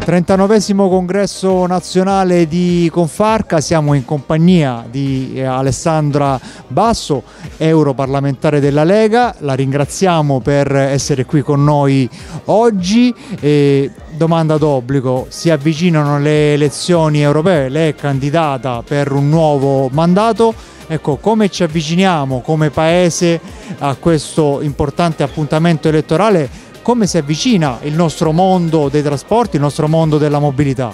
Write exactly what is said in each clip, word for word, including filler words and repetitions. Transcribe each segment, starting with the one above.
trentanovesimo congresso nazionale di Confarca, siamo in compagnia di Alessandra Basso, europarlamentare della Lega. La ringraziamo per essere qui con noi oggi. E domanda d'obbligo: si avvicinano le elezioni europee, lei è candidata per un nuovo mandato. Ecco, come ci avviciniamo come Paese a questo importante appuntamento elettorale? Come si avvicina il nostro mondo dei trasporti, il nostro mondo della mobilità?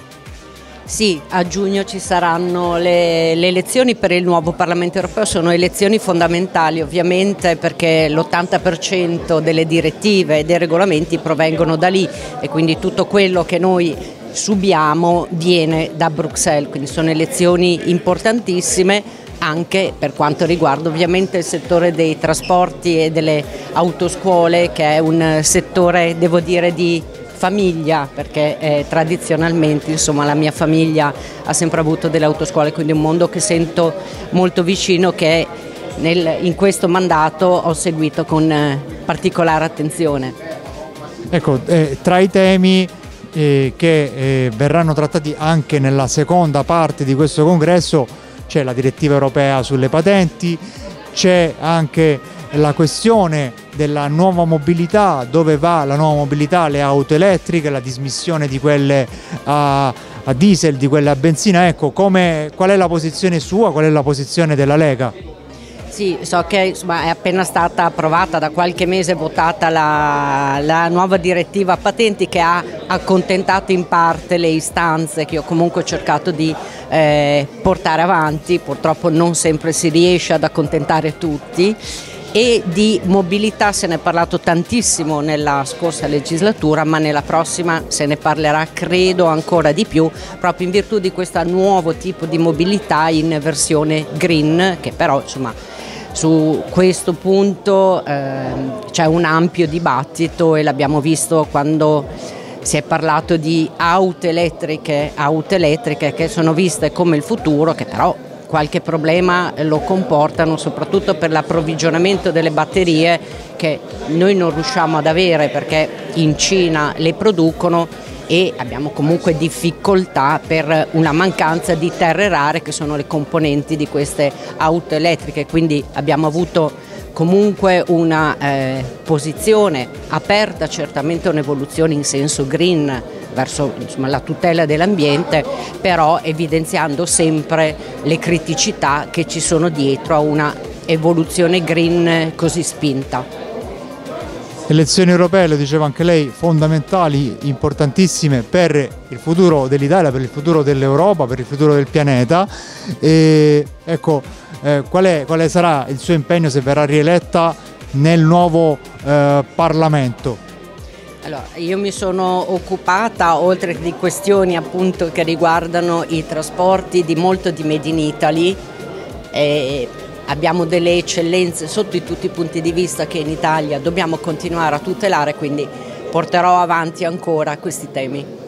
Sì, a giugno ci saranno le, le elezioni per il nuovo Parlamento europeo. Sono elezioni fondamentali ovviamente, perché l'ottanta per cento delle direttive e dei regolamenti provengono da lì, e quindi tutto quello che noi subiamo viene da Bruxelles, quindi sono elezioni importantissime anche per quanto riguarda ovviamente il settore dei trasporti e delle autoscuole, che è un settore, devo dire, di famiglia, perché eh, tradizionalmente, insomma, la mia famiglia ha sempre avuto delle autoscuole, quindi è un mondo che sento molto vicino, che nel, in questo mandato ho seguito con eh, particolare attenzione. Ecco, eh, tra i temi eh, che eh, verranno trattati anche nella seconda parte di questo congresso c'è la direttiva europea sulle patenti, c'è anche la questione della nuova mobilità, dove va la nuova mobilità, le auto elettriche, la dismissione di quelle a, a diesel, di quelle a benzina. Ecco, come, qual è la posizione sua, qual è la posizione della Lega? Sì, so che insomma, è appena stata approvata, da qualche mese votata la, la nuova direttiva patenti, che ha accontentato in parte le istanze che ho comunque cercato di eh, portare avanti. Purtroppo non sempre si riesce ad accontentare tutti. E di mobilità se ne è parlato tantissimo nella scorsa legislatura, ma nella prossima se ne parlerà credo ancora di più, proprio in virtù di questo nuovo tipo di mobilità in versione green, che però insomma su questo punto eh, c'è un ampio dibattito, e l'abbiamo visto quando si è parlato di auto elettriche, auto elettriche che sono viste come il futuro, che però qualche problema lo comportano, soprattutto per l'approvvigionamento delle batterie, che noi non riusciamo ad avere perché in Cina le producono, e abbiamo comunque difficoltà per una mancanza di terre rare, che sono le componenti di queste auto elettriche. Quindi abbiamo avuto comunque una eh, posizione aperta, certamente un'evoluzione in senso green verso insomma, la tutela dell'ambiente, però evidenziando sempre le criticità che ci sono dietro a una evoluzione green così spinta. Elezioni europee, lo diceva anche lei, fondamentali, importantissime per il futuro dell'Italia, per il futuro dell'Europa, per il futuro del pianeta. E, ecco, eh, qual è, quale sarà il suo impegno se verrà rieletta nel nuovo eh, Parlamento? Allora, io mi sono occupata, oltre che di questioni appunto che riguardano i trasporti, di molto di Made in Italy. E abbiamo delle eccellenze sotto tutti i punti di vista che in Italia dobbiamo continuare a tutelare, quindi porterò avanti ancora questi temi.